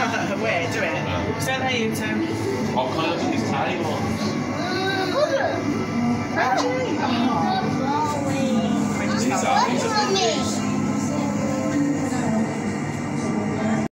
Where? Do it. Stand there, you two. I'll cut it to his table. Reggie. These are